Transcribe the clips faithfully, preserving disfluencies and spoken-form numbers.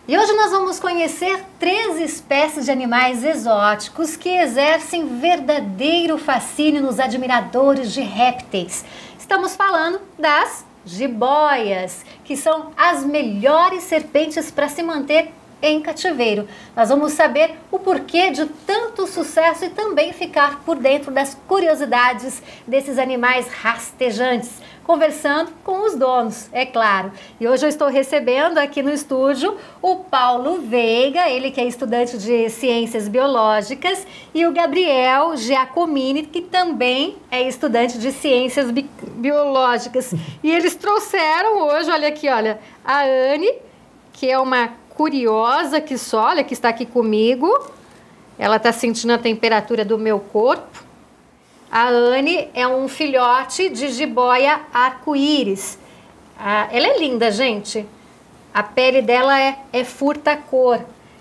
E hoje nós vamos conhecer três espécies de animais exóticos que exercem verdadeiro fascínio nos admiradores de répteis. Estamos falando das jiboias, que são as melhores serpentes para se manter em cativeiro. Nós vamos saber o porquê de tanto sucesso e também ficar por dentro das curiosidades desses animais rastejantes, conversando com os donos, é claro. E hoje eu estou recebendo aqui no estúdio o Paulo Veiga, ele que é estudante de Ciências Biológicas, e o Gabriel Giacomini, que também é estudante de Ciências Bi Biológicas. E eles trouxeram hoje, olha aqui, olha, a Anne, que é uma curiosa que só, olha, que está aqui comigo. Ela está sentindo a temperatura do meu corpo. A Anne é um filhote de jiboia arco-íris. Ah, ela é linda, gente. A pele dela é, é furta-cor.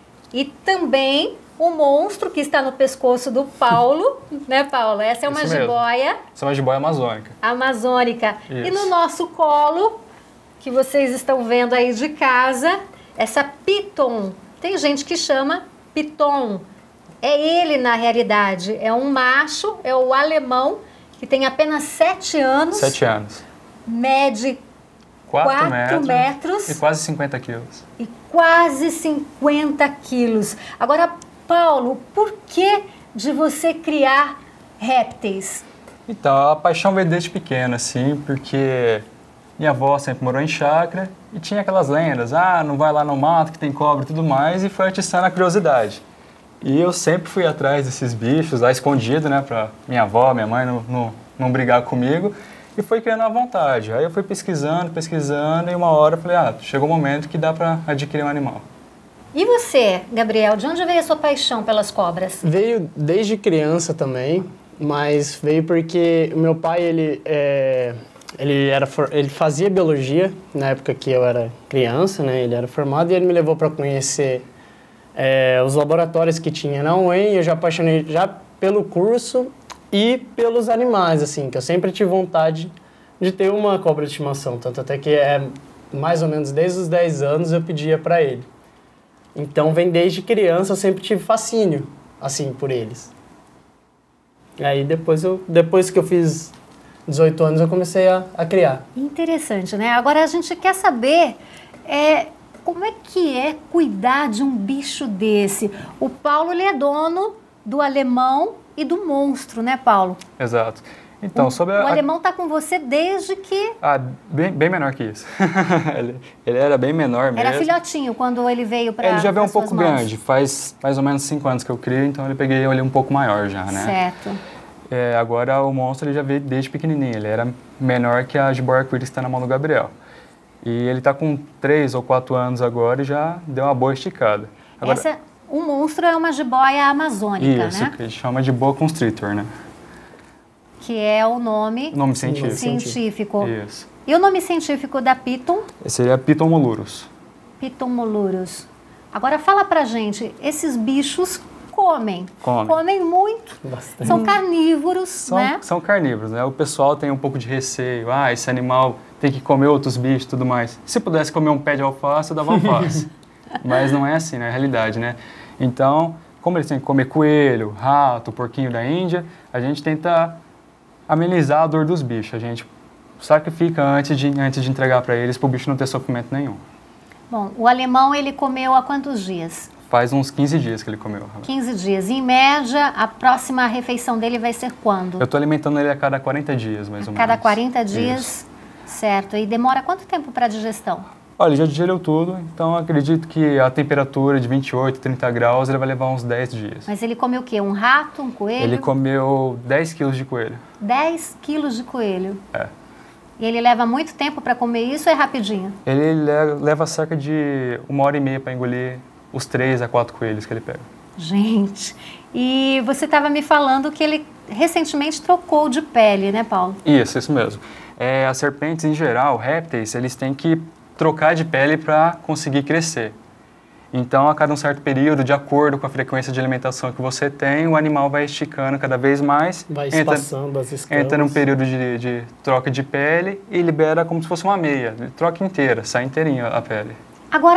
E também o monstro que está no pescoço do Paulo, né, Paulo? Essa é uma Isso jiboia... mesmo. Essa é uma jiboia amazônica. Amazônica. Isso. E no nosso colo, que vocês estão vendo aí de casa, essa piton. Tem gente que chama piton. É ele, na realidade, é um macho, é o alemão, que tem apenas sete anos. Sete anos. Mede Quatro, quatro metros, metros. E quase cinquenta quilos. E quase cinquenta quilos. Agora, Paulo, por que de você criar répteis? Então, a paixão veio desde pequeno, assim, porque minha avó sempre morou em chácara e tinha aquelas lendas, ah, não vai lá no mato que tem cobra e tudo mais, e foi atiçando a curiosidade. E eu sempre fui atrás desses bichos, lá escondido, né, pra minha avó, minha mãe não, não, não brigar comigo, e foi criando a vontade. Aí eu fui pesquisando, pesquisando, e uma hora eu falei, ah, chegou o momento que dá pra adquirir um animal. E você, Gabriel, de onde veio a sua paixão pelas cobras? Veio desde criança também, mas veio porque o meu pai, ele, é, ele, era, ele fazia biologia na época que eu era criança, né, ele era formado, e ele me levou para conhecer É, os laboratórios que tinha na U E M, eu já apaixonei já pelo curso e pelos animais, assim, que eu sempre tive vontade de ter uma cobra de estimação, tanto até que é mais ou menos desde os dez anos eu pedia para ele. Então, vem desde criança, eu sempre tive fascínio, assim, por eles. E aí, depois, eu, depois que eu fiz dezoito anos, eu comecei a, a criar. Interessante, né? Agora, a gente quer saber... É, como é que é cuidar de um bicho desse? O Paulo, ele é dono do alemão e do monstro, né, Paulo? Exato. Então, o, sobre a... O alemão está com você desde que... Ah, bem, bem menor que isso. ele, ele era bem menor mesmo. Era filhotinho quando ele veio para... Ele já veio um pouco mãos. grande. Faz mais ou menos cinco anos que eu crio, então eu peguei ele um pouco maior já, né? Certo. É, agora, o monstro ele já veio desde pequenininho. Ele era menor que a jiboia arco-íris que está na mão do Gabriel. E ele está com três ou quatro anos agora e já deu uma boa esticada. Agora, Essa, o monstro é uma jiboia amazônica, isso, né? Isso, que a gente chama de boa constrictor, né? Que é o nome... O nome científico. científico. Isso. E o nome científico da piton? Esse seria Piton molurus. Piton molurus. Agora fala pra gente, esses bichos comem. Comem. Comem muito. Bastante. São carnívoros, São, né? são carnívoros, né? O pessoal tem um pouco de receio. Ah, esse animal tem que comer outros bichos e tudo mais. Se pudesse comer um pé de alface, eu dava alface. Mas não é assim, né? É a realidade, né? Então, como eles têm que comer coelho, rato, porquinho da Índia, a gente tenta amenizar a dor dos bichos. A gente sacrifica antes de, antes de entregar para eles, para o bicho não ter sofrimento nenhum. Bom, o alemão, ele comeu há quantos dias? Faz uns quinze dias que ele comeu. quinze dias. Em média, a próxima refeição dele vai ser quando? Eu estou alimentando ele a cada quarenta dias, mais ou menos. Cada quarenta dias, Isso. certo. E demora quanto tempo para a digestão? Olha, já digereu tudo, então acredito que a temperatura de vinte e oito, trinta graus, ele vai levar uns dez dias. Mas ele comeu o quê? Um rato, um coelho? Ele comeu dez quilos de coelho. dez quilos de coelho. É. E ele leva muito tempo para comer isso ou é rapidinho? Ele leva cerca de uma hora e meia para engolir os três a quatro coelhos que ele pega. Gente, e você estava me falando que ele recentemente trocou de pele, né, Paulo? Isso, isso mesmo. É, as serpentes, em geral, répteis, eles têm que trocar de pele para conseguir crescer. Então, a cada um certo período, de acordo com a frequência de alimentação que você tem, o animal vai esticando cada vez mais. Vai entra, espaçando as escamas. Entra num período de, de troca de pele e libera como se fosse uma meia. Ele troca inteira, sai inteirinha a pele. Agora,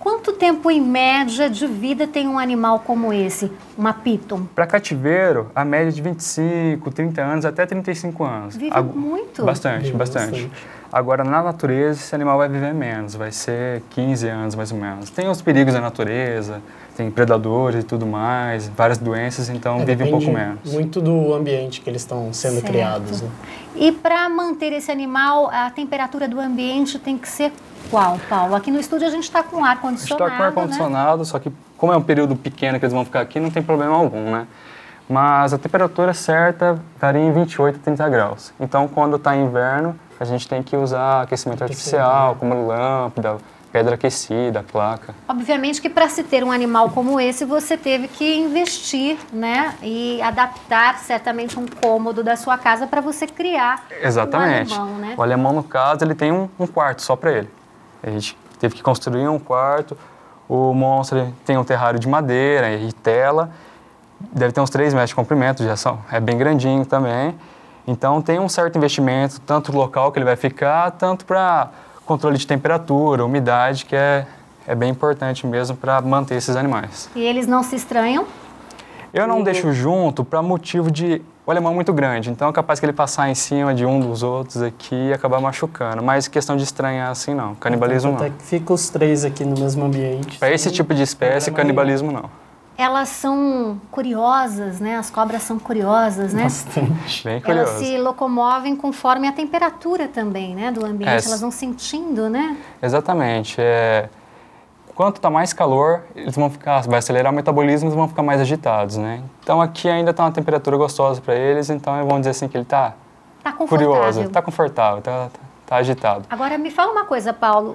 Quanto tempo, em média, de vida tem um animal como esse, uma piton? Para cativeiro, a média é de vinte e cinco, trinta anos, até trinta e cinco anos. Vive Ag- muito? Bastante, Vive bastante. bastante. Agora, na natureza, esse animal vai viver menos, vai ser quinze anos, mais ou menos. Tem os perigos da natureza, tem predadores e tudo mais, várias doenças, então É, vive um pouco depende menos. muito do ambiente que eles estão sendo Certo. criados. Né? E para manter esse animal, a temperatura do ambiente tem que ser qual, Paulo? Aqui no estúdio a gente está com A gente ar-condicionado, está com ar-condicionado, só que como é um período pequeno que eles vão ficar aqui, não tem problema algum, né? Mas a temperatura certa varia em vinte e oito a trinta graus. Então, quando está inverno, a gente tem que usar aquecimento artificial, como lâmpada, pedra aquecida, placa. Obviamente que para se ter um animal como esse, você teve que investir, né? E adaptar certamente um cômodo da sua casa para você criar Exatamente. um alemão, né? O alemão, no caso, ele tem um, um quarto só para ele. A gente teve que construir um quarto. O monstro ele tem um terrário de madeira e tela. Deve ter uns três metros de comprimento, já são, é bem grandinho também. Então tem um certo investimento, tanto no local que ele vai ficar, tanto para controle de temperatura, umidade, que é, é bem importante mesmo para manter esses animais. E eles não se estranham? Eu não deixo junto para motivo de... O alemão é muito grande, então é capaz que ele passar em cima de um dos outros aqui e acabar machucando. Mas questão de estranhar assim, não. Canibalismo Até não. que fica os três aqui no mesmo ambiente. Para esse sem tipo de espécie, problema canibalismo não. Elas são curiosas, né? As cobras são curiosas, né? Bastante. Bem Elas curioso. se locomovem conforme a temperatura também, né? Do ambiente, É, elas vão sentindo, né? Exatamente. É... Quanto está mais calor, eles vão ficar, vai acelerar o metabolismo, eles vão ficar mais agitados, né? Então aqui ainda está uma temperatura gostosa para eles, então vamos dizer assim que ele está Tá confortável. curioso, está confortável, está tá, tá agitado. Agora me fala uma coisa, Paulo.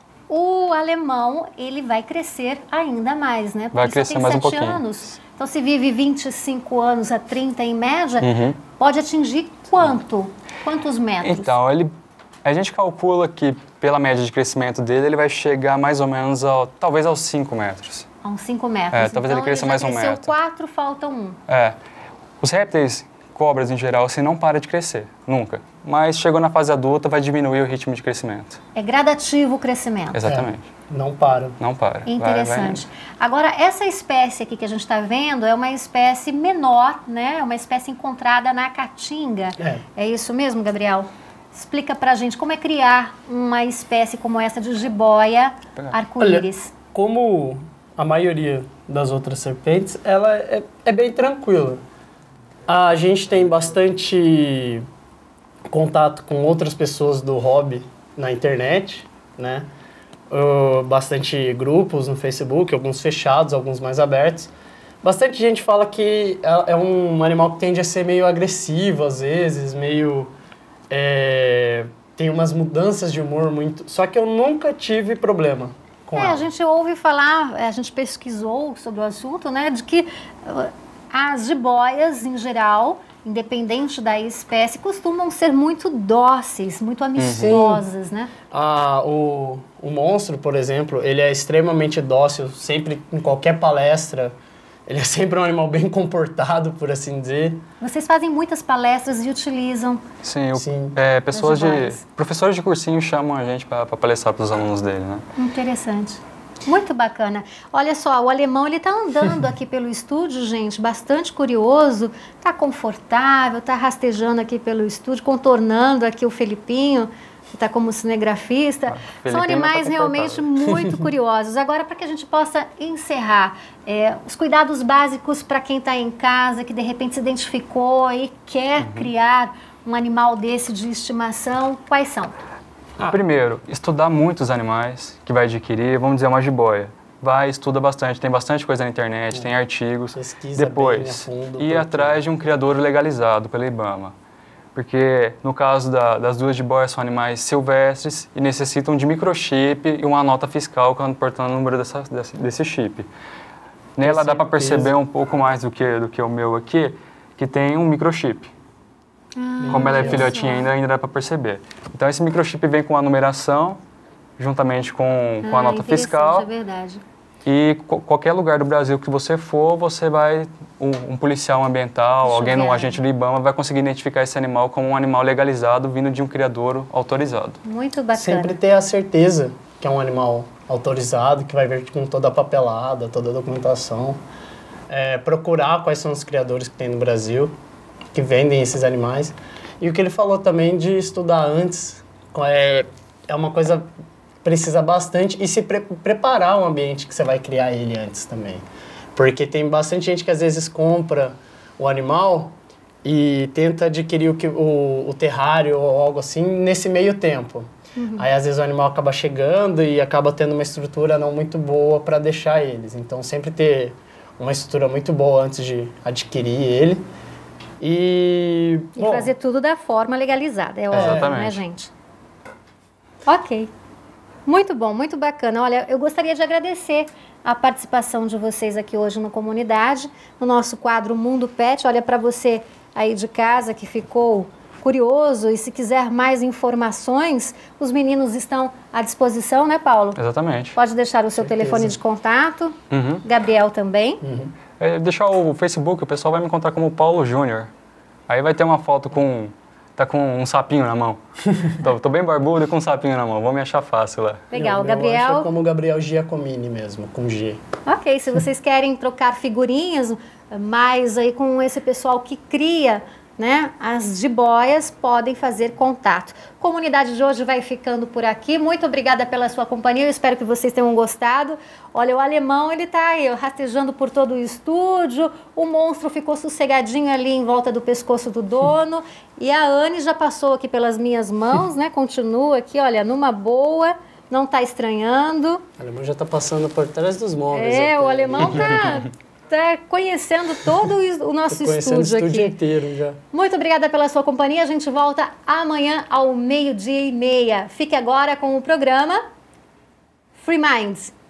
O alemão, ele vai crescer ainda mais, né? Porque Vai só crescer tem mais um sete pouquinho. anos. Então, se vive vinte e cinco anos a trinta em média, Uhum. pode atingir quanto? Quantos metros? Então, ele, a gente calcula que pela média de crescimento dele, ele vai chegar mais ou menos, ao, talvez aos cinco metros. A uns cinco metros. É, talvez então, ele cresça já mais um cresceu metro. quatro, falta um. É. Os répteis, cobras em geral, assim, não para de crescer, nunca. Mas chegou na fase adulta, vai diminuir o ritmo de crescimento. É gradativo o crescimento. Exatamente. É, não para. Não para. Vai- Interessante. Agora, essa espécie aqui que a gente está vendo é uma espécie menor, né? É uma espécie encontrada na Caatinga. É. É isso mesmo, Gabriel? Explica pra gente como é criar uma espécie como essa de jiboia arco-íris. Olha, como a maioria das outras serpentes, ela é, é bem tranquila. A gente tem bastante contato com outras pessoas do hobby na internet, né? Uh, bastante grupos no Facebook, alguns fechados, alguns mais abertos. Bastante gente fala que é é um animal que tende a ser meio agressivo às vezes, meio... é, tem umas mudanças de humor muito... Só que eu nunca tive problema com É, ela. a gente ouve falar, a gente pesquisou sobre o assunto, né? De que uh, as jiboias, em geral, independente da espécie, costumam ser muito dóceis, muito amistosas, né? Ah, o, o monstro, por exemplo, ele é extremamente dócil, sempre em qualquer palestra. Ele é sempre um animal bem comportado, por assim dizer. Vocês fazem muitas palestras e utilizam. Sim, o- Sim. é, pessoas de, jiboias. professores de cursinho chamam a gente para palestrar para os alunos dele, né? Interessante. Muito bacana. Olha só, o alemão ele está andando aqui pelo estúdio, gente, bastante curioso. Está confortável, está rastejando aqui pelo estúdio, contornando aqui o Felipinho, que está como cinegrafista. Ah, São Felipinho animais tá realmente confortável. muito curiosos. Agora, para que a gente possa encerrar, é, os cuidados básicos para quem está em casa, que de repente se identificou e quer Uhum. criar um animal desse de estimação, quais são? Ah. Primeiro, estudar muitos animais que vai adquirir, vamos dizer uma jiboia. Vai, estuda bastante, tem bastante coisa na internet, tem artigos. Pesquisa Depois, bem a fundo, ir porque- atrás de um criador legalizado pela IBAMA. Porque, no caso da- das duas jiboias, são animais silvestres e necessitam de microchip e uma nota fiscal portando o número dessa, desse, desse chip. Nela dá para certeza. perceber um pouco mais do que, do que o meu aqui, que tem um microchip. Como ela é Olha filhotinha só. ainda, ainda dá para perceber. Então, esse microchip vem com a numeração, juntamente com, com a Ah, nota interessante, fiscal. É verdade. E co- qualquer lugar do Brasil que você for, você vai, um, um policial ambiental, Deixa eu alguém ver no aí. agente do IBAMA vai conseguir identificar esse animal como um animal legalizado vindo de um criador autorizado. Muito bacana. Sempre ter a certeza que é um animal autorizado, que vai vir com toda a papelada, toda a documentação. É, procurar quais são os criadores que tem no Brasil, que vendem esses animais. E o que ele falou também de estudar antes, é, é uma coisa que precisa bastante, e se pre preparar o ambiente que você vai criar ele antes também. Porque tem bastante gente que às vezes compra o animal e tenta adquirir o, que, o, o terrário ou algo assim nesse meio tempo. Uhum. Aí às vezes o animal acaba chegando e acaba tendo uma estrutura não muito boa para deixar eles. Então sempre ter uma estrutura muito boa antes de adquirir ele. E, e bom, fazer tudo da forma legalizada, é óbvio, exatamente. né, gente? Ok. Muito bom, muito bacana. Olha, eu gostaria de agradecer a participação de vocês aqui hoje no Comunidade, no nosso quadro Mundo Pet. Olha, para você aí de casa que ficou curioso e se quiser mais informações, os meninos estão à disposição, né, Paulo? Exatamente. Pode deixar o seu Certeza. telefone de contato, Uhum. Gabriel também. Uhum. É, deixar o Facebook, o pessoal vai me encontrar como Paulo Júnior. Aí vai ter uma foto com... Tá com um sapinho na mão. tô, tô bem barbudo e com um sapinho na mão. Vão me achar fácil lá. Legal, Eu Gabriel. acho como o Gabriel Giacomini mesmo, com G. Ok, se vocês querem trocar figurinhas mais aí com esse pessoal que cria, né, as jiboias, podem fazer contato. A comunidade de hoje vai ficando por aqui. Muito obrigada pela sua companhia. Eu espero que vocês tenham gostado. Olha, o alemão, ele tá aí, ó, rastejando por todo o estúdio. O monstro ficou sossegadinho ali em volta do pescoço do dono. E a Anne já passou aqui pelas minhas mãos, né? Continua aqui, olha, numa boa. Não tá estranhando. O alemão já tá passando por trás dos móveis. É, até. o alemão tá... Tá conhecendo todo o nosso Tô conhecendo estúdio o estúdio aqui. inteiro já. Muito obrigada pela sua companhia. A gente volta amanhã ao meio-dia e meia. Fique agora com o programa Free Minds.